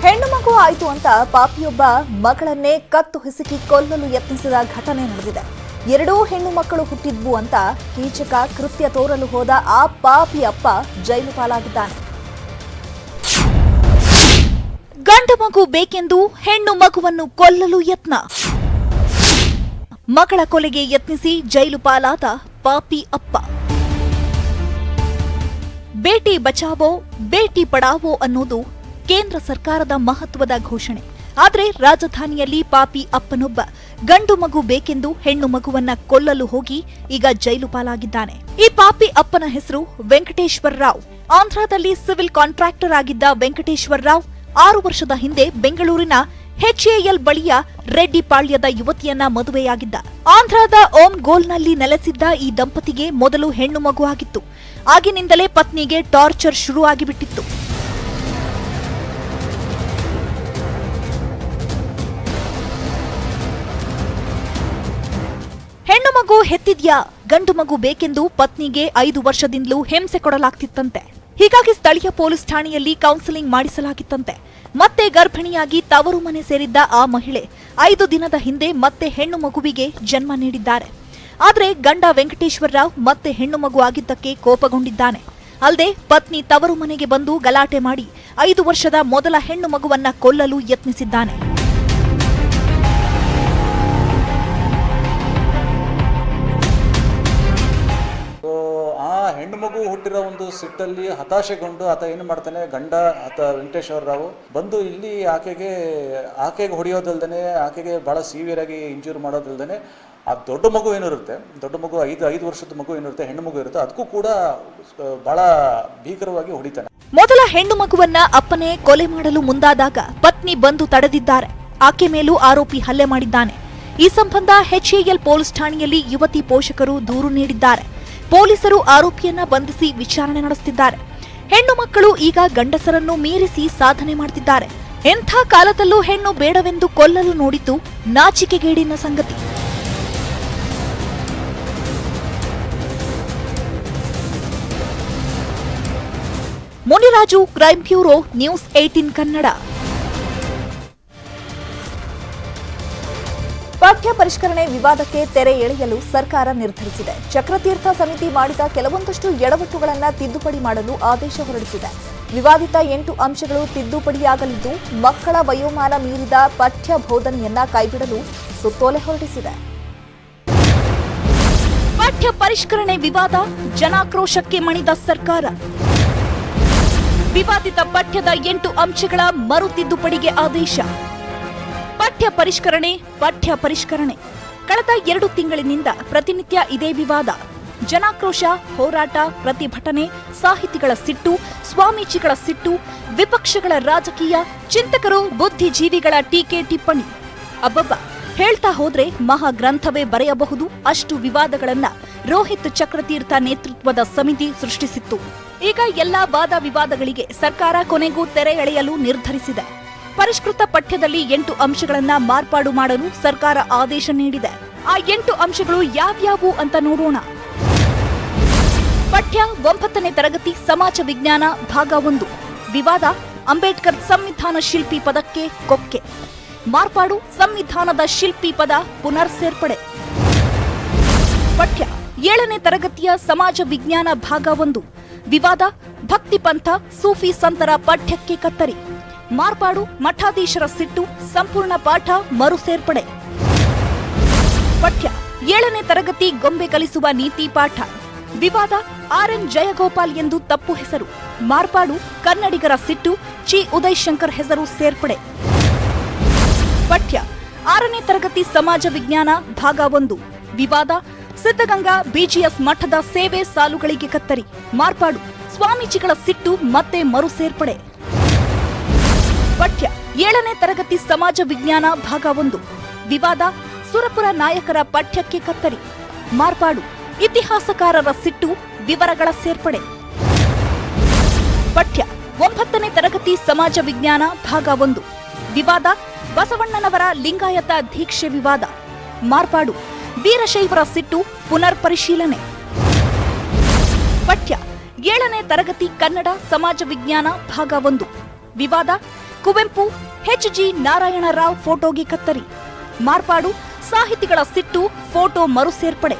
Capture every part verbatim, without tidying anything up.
ಹೆಣ್ಣು ಮಗು ಆಯಿತು ಅಂತ ಪಾಪಿಯೊಬ್ಬ ಮಗಳನ್ನೇ ಕತ್ತು ಹಿಸುಕಿ ಕೊಲ್ಲಲು ಯತ್ನಿಸಿದ ಘಟನೆ ನಡೆದಿದೆ. ಎರಡೂ ಹೆಣ್ಣು ಮಕ್ಕಳು ಹುಟ್ಟಿದ್ವು ಅಂತ ಕೀಚಕ ಕೃತ್ಯ ತೋರಲು ಹೋದ ಆ ಪಾಪಿ ಅಪ್ಪ ಜೈಲು ಪಾಲಾಗಿದ್ದಾನೆ. ಗಂಡು ಮಗು ಬೇಕೆಂದು ಹೆಣ್ಣು ಮಗುವನ್ನು ಕೊಲ್ಲಲು ಯತ್ನ. ಮಗಳ ಕೊಲೆಗೆ ಯತ್ನಿಸಿ ಜೈಲು ಪಾಲಾದ ಪಾಪಿ ಅಪ್ಪ. ಬೇಟಿ ಬಚಾವೋ ಬೇಟಿ ಪಡಾವೋ ಅನ್ನೋದು ಕೇಂದ್ರ ಸರ್ಕಾರದ ಮಹತ್ವದ ಘೋಷಣೆ. ಆದರೆ ರಾಜಧಾನಿಯಲ್ಲಿ ಪಾಪಿ ಅಪ್ಪನೊಬ್ಬ ಗಂಡು ಮಗು ಬೇಕೆಂದು ಹೆಣ್ಣು ಮಗುವನ್ನ ಕೊಲ್ಲಲು ಹೋಗಿ ಈಗ ಜೈಲು ಪಾಲಾಗಿದ್ದಾನೆ. ಈ ಪಾಪಿ ಅಪ್ಪನ ಹೆಸರು ವೆಂಕಟೇಶ್ವರ ರಾವ್. ಆಂಧ್ರದಲ್ಲಿ ಸಿವಿಲ್ ಕಾಂಟ್ರಾಕ್ಟರ್ ಆಗಿದ್ದ ವೆಂಕಟೇಶ್ವರ ರಾವ್ ಆರು ವರ್ಷದ ಹಿಂದೆ ಬೆಂಗಳೂರಿನ ಎಚ್ಎಎಲ್ ಬಳಿಯ ರೆಡ್ಡಿಪಾಳ್ಯದ ಯುವತಿಯನ್ನ ಮದುವೆಯಾಗಿದ್ದ. ಆಂಧ್ರದ ಓಂಗೋಲ್ನಲ್ಲಿ ನೆಲೆಸಿದ್ದ ಈ ದಂಪತಿಗೆ ಮೊದಲು ಹೆಣ್ಣು ಮಗು ಆಗಿತ್ತು. ಆಗಿನಿಂದಲೇ ಪತ್ನಿಗೆ ಟಾರ್ಚರ್ ಶುರುವಾಗಿಬಿಟ್ಟಿತ್ತು. ಹೆಣ್ಣು ಮಗು ಹೆತ್ತಿದ್ಯಾ, ಗಂಡು ಮಗು ಬೇಕೆಂದು ಪತ್ನಿಗೆ ಐದು ವರ್ಷದಿಂದಲೂ ಹಿಂಸೆ ಕೊಡಲಾಗ್ತಿತ್ತಂತೆ. ಹೀಗಾಗಿ ಸ್ಥಳೀಯ ಪೊಲೀಸ್ ಠಾಣೆಯಲ್ಲಿ ಕೌನ್ಸಿಲಿಂಗ್ ಮಾಡಿಸಲಾಗಿತ್ತಂತೆ. ಮತ್ತೆ ಗರ್ಭಿಣಿಯಾಗಿ ತವರು ಮನೆ ಸೇರಿದ್ದ ಆ ಮಹಿಳೆ ಐದು ದಿನದ ಹಿಂದೆ ಮತ್ತೆ ಹೆಣ್ಣು ಮಗುವಿಗೆ ಜನ್ಮ ನೀಡಿದ್ದಾರೆ. ಆದರೆ ಗಂಡ ವೆಂಕಟೇಶ್ವರ ರಾವ್ ಮತ್ತೆ ಹೆಣ್ಣು ಮಗು ಆಗಿದ್ದಕ್ಕೆ ಕೋಪಗೊಂಡಿದ್ದಾನೆ. ಅಲ್ಲದೆ ಪತ್ನಿ ತವರು ಮನೆಗೆ ಬಂದು ಗಲಾಟೆ ಮಾಡಿ ಐದು ವರ್ಷದ ಮೊದಲ ಹೆಣ್ಣು ಮಗುವನ್ನ ಕೊಲ್ಲಲು ಯತ್ನಿಸಿದ್ದಾನೆ. ಹೆಣ್ಣು ಮಗು ಹುಟ್ಟಿರೋ ಒಂದು ಸಿಟ್ಟಲ್ಲಿ ಹತಾಶೆಗೊಂಡು ಆತ ಏನು ಮಾಡ್ತಾನೆ, ಗಂಡ ಆತ ವೆಂಕಟೇಶ್ವರ ರಾವ್ ಬಂದು ಇಲ್ಲಿ ಆಕೆಗೆ ಆಕೆಗೆ ಹೊಡೆಯೋದಲ್ದೇ ಆಕೆಗೆ ಬಹಳ ಸಿವಿಯರ್ ಆಗಿ ಇಂಜೂರ್ ಮಾಡೋದಲ್ದೇ ಆ ದೊಡ್ಡ ಮಗು ಏನಿರುತ್ತೆ, ದೊಡ್ಡ ಮಗು ಐದು ಐದು ವರ್ಷದ ಮಗು ಏನಿರುತ್ತೆ, ಹೆಣ್ಣು ಮಗು ಇರುತ್ತೆ, ಅದಕ್ಕೂ ಕೂಡ ಬಹಳ ಭೀಕರವಾಗಿ ಹೊಡಿತಾನೆ. ಮೊದಲ ಹೆಣ್ಣು ಮಗುವನ್ನ ಅಪ್ಪನೇ ಕೊಲೆ ಮಾಡಲು ಮುಂದಾದಾಗ ಪತ್ನಿ ಬಂದು ತಡೆದಿದ್ದಾರೆ. ಆಕೆ ಮೇಲೂ ಆರೋಪಿ ಹಲ್ಲೆ ಮಾಡಿದ್ದಾನೆ. ಈ ಸಂಬಂಧ ಎಚ್ಎಎಲ್ ಪೊಲೀಸ್ ಠಾಣೆಯಲ್ಲಿ ಯುವತಿ ಪೋಷಕರು ದೂರು ನೀಡಿದ್ದಾರೆ. ಪೊಲೀಸರು ಆರೋಪಿಯನ್ನ ಬಂಧಿಸಿ ವಿಚಾರಣೆ ನಡೆಸುತ್ತಿದ್ದಾರೆ. ಹೆಣ್ಣು ಮಕ್ಕಳು ಈಗ ಗಂಡಸರನ್ನು ಮೀರಿಸಿ ಸಾಧನೆ ಮಾಡುತ್ತಿದ್ದಾರೆ. ಎಂಥ ಕಾಲದಲ್ಲೂ ಹೆಣ್ಣು ಬೇಡವೆಂದು ಕೊಲ್ಲಲು ನೋಡಿದ್ದು ನಾಚಿಕೆಗೇಡಿನ ಸಂಗತಿ. Muniraju, crime bureau, news eighteen Kannada. ಪಠ್ಯ ಪರಿಷ್ಕರಣೆ ವಿವಾದಕ್ಕೆ ತೆರೆ ಎಳೆಯಲು ಸರ್ಕಾರ ನಿರ್ಧರಿಸಿದೆ. ಚಕ್ರತೀರ್ಥ ಸಮಿತಿ ಮಾಡಿದ ಕೆಲವೊಂದಷ್ಟು ಎಡವಟ್ಟುಗಳನ್ನು ತಿದ್ದುಪಡಿ ಮಾಡಲು ಆದೇಶ ಹೊರಡಿಸಿದೆ. ವಿವಾದಿತ ಎಂಟು ಅಂಶಗಳು ತಿದ್ದುಪಡಿಯಾಗಲಿದ್ದು ಮಕ್ಕಳ ವಯೋಮಾನ ಮೀರಿದ ಪಠ್ಯ ಬೋಧನೆಯನ್ನ ಕೈಬಿಡಲು ಸುತ್ತೋಲೆ ಹೊರಡಿಸಿದೆ. ಪಠ್ಯ ಪರಿಷ್ಕರಣೆ ವಿವಾದ, ಜನಾಕ್ರೋಶಕ್ಕೆ ಮಣಿದ ಸರ್ಕಾರ. ವಿವಾದಿತ ಪಠ್ಯದ ಎಂಟು ಅಂಶಗಳ ಮರು ತಿದ್ದುಪಡಿಗೆ ಆದೇಶ. ಪಠ್ಯ ಪರಿಷ್ಕರಣೆ ಪಠ್ಯ ಪರಿಷ್ಕರಣೆ ಕಳೆದ ಎರಡು ತಿಂಗಳಿನಿಂದ ಪ್ರತಿನಿತ್ಯ ಇದೇ ವಿವಾದ. ಜನಾಕ್ರೋಶ, ಹೋರಾಟ, ಪ್ರತಿಭಟನೆ, ಸಾಹಿತಿಗಳ ಸಿಟ್ಟು, ಸ್ವಾಮೀಜಿಗಳ ಸಿಟ್ಟು, ವಿಪಕ್ಷಗಳ ರಾಜಕೀಯ, ಚಿಂತಕರು, ಬುದ್ಧಿಜೀವಿಗಳ ಟೀಕೆ ಟಿಪ್ಪಣಿ. ಅಬ್ಬಬ್ಬ, ಹೇಳ್ತಾ ಹೋದ್ರೆ ಮಹಾ ಗ್ರಂಥವೇ ಬರೆಯಬಹುದು ಅಷ್ಟು ವಿವಾದಗಳನ್ನ ರೋಹಿತ್ ಚಕ್ರತೀರ್ಥ ನೇತೃತ್ವದ ಸಮಿತಿ ಸೃಷ್ಟಿಸಿತ್ತು. ಈಗ ಎಲ್ಲಾ ವಾದ ವಿವಾದಗಳಿಗೆ ಸರ್ಕಾರ ಕೊನೆಗೂ ತೆರೆ ಎಳೆಯಲು ನಿರ್ಧರಿಸಿದೆ. ಪರಿಷ್ಕೃತ ಪಠ್ಯದಲ್ಲಿ ಎಂಟು ಅಂಶಗಳನ್ನ ಮಾರ್ಪಾಡು ಮಾಡಲು ಸರ್ಕಾರ ಆದೇಶ ನೀಡಿದೆ. ಆ ಎಂಟು ಅಂಶಗಳು ಯಾವ್ಯಾವು ಅಂತ ನೋಡೋಣ. ಪಠ್ಯ ಒಂಬತ್ತನೇ ತರಗತಿ ಸಮಾಜ ವಿಜ್ಞಾನ ಭಾಗ ಒಂದು. ವಿವಾದ, ಅಂಬೇಡ್ಕರ್ ಸಂವಿಧಾನ ಶಿಲ್ಪಿ ಪದಕ್ಕೆ ಕೊಕ್ಕೆ. ಮಾರ್ಪಾಡು, ಸಂವಿಧಾನದ ಶಿಲ್ಪಿ ಪದ ಪುನರ್ ಸೇರ್ಪಡೆ. ಪಠ್ಯ ಏಳನೇ ತರಗತಿಯ ಸಮಾಜ ವಿಜ್ಞಾನ ಭಾಗ ಒಂದು. ವಿವಾದ, ಭಕ್ತಿ ಪಂಥ, ಸೂಫಿ ಸಂತರ ಪಠ್ಯಕ್ಕೆ ಕತ್ತರಿ. ಮಾರ್ಪಾಡು, ಮಠಾಧೀಶರ ಸಿಟ್ಟು, ಸಂಪೂರ್ಣ ಪಾಠ ಮರು ಸೇರ್ಪಡೆ. ಪಠ್ಯ ಏಳನೇ ತರಗತಿ ಗೊಂಬೆ ಕಲಿಸುವ ನೀತಿ ಪಾಠ. ವಿವಾದ, ಆರ್ ಎನ್ ಜಯಗೋಪಾಲ್ ಎಂದು ತಪ್ಪು ಹೆಸರು. ಮಾರ್ಪಾಡು, ಕನ್ನಡಿಗರ ಸಿಟ್ಟು, ಚಿ ಉದಯ್ ಶಂಕರ್ ಹೆಸರು ಸೇರ್ಪಡೆ. ಪಠ್ಯ ಆರನೇ ತರಗತಿ ಸಮಾಜ ವಿಜ್ಞಾನ ಭಾಗ ಒಂದು. ವಿವಾದ, ಸಿದ್ಧಗಂಗಾ ಬಿಜಿಎಸ್ ಮಠದ ಸೇವೆ ಸಾಲುಗಳಿಗೆ ಕತ್ತರಿ. ಮಾರ್ಪಾಡು, ಸ್ವಾಮೀಜಿಗಳ ಸಿಟ್ಟು ಮತ್ತೆ ಮರು ಸೇರ್ಪಡೆ. ಪಠ್ಯ ಏಳನೇ ತರಗತಿ ಸಮಾಜ ವಿಜ್ಞಾನ ಭಾಗ ಒಂದು. ವಿವಾದ, ಸುರಪುರ ನಾಯಕರ ಪಠ್ಯಕ್ಕೆ ಕತ್ತರಿ. ಮಾರ್ಪಾಡು, ಇತಿಹಾಸಕಾರರ ಸಿಟ್ಟು, ವಿವರಗಳ ಸೇರ್ಪಡೆ. ಪಠ್ಯ ಒಂಬತ್ತನೇ ತರಗತಿ ಸಮಾಜ ವಿಜ್ಞಾನ ಭಾಗ ಒಂದು. ವಿವಾದ, ಬಸವಣ್ಣನವರ ಲಿಂಗಾಯತ ದೀಕ್ಷೆ ವಿವಾದ. ಮಾರ್ಪಾಡು, ವೀರಶೈವರ ಸಿಟ್ಟು, ಪುನರ್ ಪರಿಶೀಲನೆ. ಪಠ್ಯ ಏಳನೇ ತರಗತಿ ಕನ್ನಡ ಸಮಾಜ ವಿಜ್ಞಾನ ಭಾಗ ಒಂದು. ವಿವಾದ, ಕುವೆಂಪು ಎಚ್ ಜಿ ನಾರಾಯಣರಾವ್ ಫೋಟೋಗೆ ಕತ್ತರಿ. ಮಾರ್ಪಾಡು ಸಾಹಿತಿಗಳ ಸಿಟ್ಟು, ಫೋಟೋ ಮರು ಸೇರ್ಪಡೆ.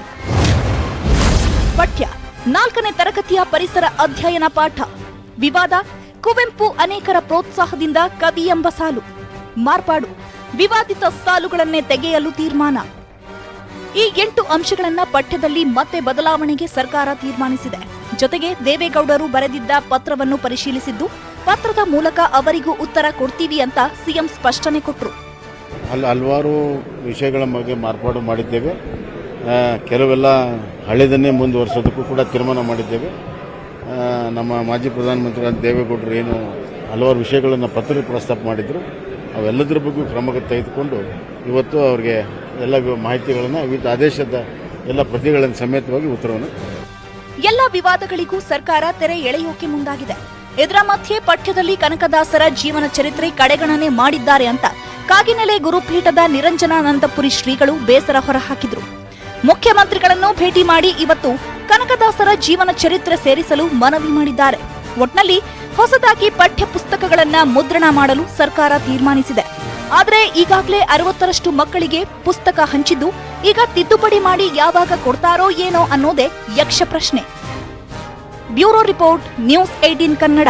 ಪಠ್ಯ ನಾಲ್ಕನೇ ತರಗತಿಯ ಪರಿಸರ ಅಧ್ಯಯನ ಪಾಠ. ವಿವಾದ ಕುವೆಂಪು ಅನೇಕರ ಪ್ರೋತ್ಸಾಹದಿಂದ ಕವಿ ಎಂಬ ಸಾಲು. ಮಾರ್ಪಾಡು ವಿವಾದಿತ ಸಾಲುಗಳನ್ನೇ ತೆಗೆಯಲು ತೀರ್ಮಾನ. ಈ ಎಂಟು ಅಂಶಗಳನ್ನ ಪಠ್ಯದಲ್ಲಿ ಮತ್ತೆ ಬದಲಾವಣೆಗೆ ಸರ್ಕಾರ ತೀರ್ಮಾನಿಸಿದೆ. ಜೊತೆಗೆ ದೇವೇಗೌಡರು ಬರೆದಿದ್ದ ಪತ್ರವನ್ನು ಪರಿಶೀಲಿಸಿದ್ದು, ಪತ್ರದ ಮೂಲಕ ಅವರಿಗೂ ಉತ್ತರ ಕೊಡ್ತೀವಿ ಅಂತ ಸಿಎಂ ಸ್ಪಷ್ಟನೆ ಕೊಟ್ಟರು. ಅಲ್ಲಿ ಹಲವಾರು ವಿಷಯಗಳ ಬಗ್ಗೆ ಮಾರ್ಪಾಡು ಮಾಡಿದ್ದೇವೆ. ಕೆಲವೆಲ್ಲ ಹಳೆಯದನ್ನೇ ಮುಂದುವರಿಸೋದಕ್ಕೂ ಕೂಡ ತೀರ್ಮಾನ ಮಾಡಿದ್ದೇವೆ. ನಮ್ಮ ಮಾಜಿ ಪ್ರಧಾನಮಂತ್ರಿ ದೇವೇಗೌಡರು ಏನು ಹಲವಾರು ವಿಷಯಗಳನ್ನು ಪತ್ರದಲ್ಲಿ ಪ್ರಸ್ತಾಪ ಮಾಡಿದರು, ಅವೆಲ್ಲದರ ಬಗ್ಗೆ ಕ್ರಮ ತೆಗೆದುಕೊಂಡು ಇವತ್ತು ಅವರಿಗೆ ಎಲ್ಲ ಮಾಹಿತಿಗಳನ್ನು ವಿವಿಧ ಆದೇಶದ ಎಲ್ಲ ಪ್ರತಿಗಳನ್ನು ಸಮೇತವಾಗಿ ಉತ್ತರವನ್ನು. ಎಲ್ಲ ವಿವಾದಗಳಿಗೂ ಸರ್ಕಾರ ತೆರೆ ಎಳೆಯೋಕೆ ಮುಂದಾಗಿದೆ. ಇದರ ಮಧ್ಯೆ ಪಠ್ಯದಲ್ಲಿ ಕನಕದಾಸರ ಜೀವನ ಚರಿತ್ರೆ ಕಡೆಗಣನೆ ಮಾಡಿದ್ದಾರೆ ಅಂತ ಕಾಗಿನೆಲೆ ಗುರುಪೀಠದ ನಿರಂಜನಾನಂದಪುರಿ ಶ್ರೀಗಳು ಬೇಸರ ಹೊರಹಾಕಿದ್ರು. ಮುಖ್ಯಮಂತ್ರಿಗಳನ್ನು ಭೇಟಿ ಮಾಡಿ ಇವತ್ತು ಕನಕದಾಸರ ಜೀವನ ಚರಿತ್ರೆ ಸೇರಿಸಲು ಮನವಿ ಮಾಡಿದ್ದಾರೆ. ಒಟ್ನಲ್ಲಿ ಹೊಸದಾಗಿ ಪಠ್ಯ ಪುಸ್ತಕಗಳನ್ನ ಮುದ್ರಣ ಮಾಡಲು ಸರ್ಕಾರ ತೀರ್ಮಾನಿಸಿದೆ. ಆದರೆ ಈಗಾಗಲೇ ಅರವತ್ತರಷ್ಟು ಮಕ್ಕಳಿಗೆ ಪುಸ್ತಕ ಹಂಚಿದ್ದು, ಈಗ ತಿದ್ದುಪಡಿ ಮಾಡಿ ಯಾವಾಗ ಕೊಡ್ತಾರೋ ಏನೋ ಅನ್ನೋದೇ ಯಕ್ಷ ಪ್ರಶ್ನೆ. Bureau report, news eighteen Kannada.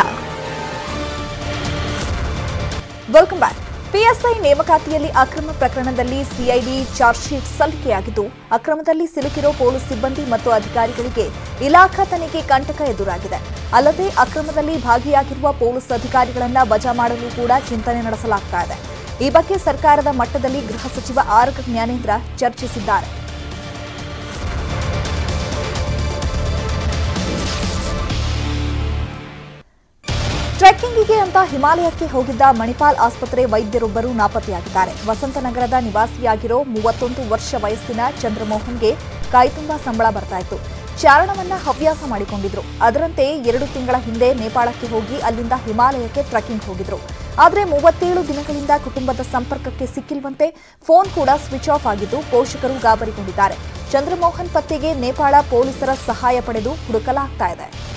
Welcome back. PSI ನೇಮಕಾತಿಯಲ್ಲಿ ಅಕ್ರಮ ಪ್ರಕರಣದಲ್ಲಿ ಸಿಐಡಿ ಚಾರ್ಜ್ ಶೀಟ್ ಸಲ್ಲಿಕೆಯಾಗಿದ್ದು, ಅಕ್ರಮದಲ್ಲಿ ಸಿಲುಕಿರೋ ಪೊಲೀಸ್ ಸಿಬ್ಬಂದಿ ಮತ್ತು ಅಧಿಕಾರಿಗಳಿಗೆ ಇಲಾಖಾ ತನಿಖೆ ಕಂಟಕ ಎದುರಾಗಿದೆ. ಅಲ್ಲದೆ ಅಕ್ರಮದಲ್ಲಿ ಭಾಗಿಯಾಗಿರುವ ಪೊಲೀಸ್ ಅಧಿಕಾರಿಗಳನ್ನ ವಜಾ ಮಾಡಲು ಕೂಡ ಚಿಂತನೆ ನಡೆಸಲಾಗ್ತಾ ಇದೆ. ಈ ಬಗ್ಗೆ ಸರ್ಕಾರದ ಮಟ್ಟದಲ್ಲಿ ಗೃಹ ಸಚಿವ ಆರ್ ಜ್ಞಾನೇಂದ್ರ ಚರ್ಚಿಸಿದ್ದಾರೆ. ಟ್ರೆಕ್ಕಿಂಗಿಗೆ ಅಂತ ಹಿಮಾಲಯಕ್ಕೆ ಹೋಗಿದ್ದ ಮಣಿಪಾಲ್ ಆಸ್ಪತ್ರೆ ವೈದ್ಯರೊಬ್ಬರು ನಾಪತ್ತೆಯಾಗಿದ್ದಾರೆ. ವಸಂತನಗರದ ನಿವಾಸಿಯಾಗಿರೋ ಮೂವತ್ತೊಂದು ವರ್ಷ ವಯಸ್ಸಿನ ಚಂದ್ರಮೋಹನ್ಗೆ ಕೈತುಂಬಾ ಸಂಬಳ ಬರ್ತಾ ಇತ್ತು. ಚಾರಣವನ್ನ ಹವ್ಯಾಸ ಮಾಡಿಕೊಂಡಿದ್ರು. ಅದರಂತೆ ಎರಡು ತಿಂಗಳ ಹಿಂದೆ ನೇಪಾಳಕ್ಕೆ ಹೋಗಿ ಅಲ್ಲಿಂದ ಹಿಮಾಲಯಕ್ಕೆ ಟ್ರೆಕ್ಕಿಂಗ್ ಹೋಗಿದ್ರು. ಆದರೆ ಮೂವತ್ತೇಳು ದಿನಗಳಿಂದ ಕುಟುಂಬದ ಸಂಪರ್ಕಕ್ಕೆ ಸಿಕ್ಕಿಲ್ವಂತೆ. ಫೋನ್ ಕೂಡ ಸ್ವಿಚ್ ಆಫ್ ಆಗಿದ್ದು ಪೋಷಕರು ಗಾಬರಿಗೊಂಡಿದ್ದಾರೆ. ಚಂದ್ರಮೋಹನ್ ಪತ್ತೆಗೆ ನೇಪಾಳ ಪೊಲೀಸರ ಸಹಾಯ ಪಡೆದು ಹುಡುಕಲಾಗ್ತಾ ಇದೆ.